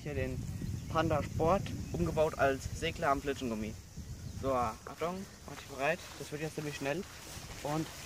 hier den Panda Sport, umgebaut als Segler am Flitschengummi. So, Achtung, mach dich bereit, das wird jetzt ziemlich schnell. Und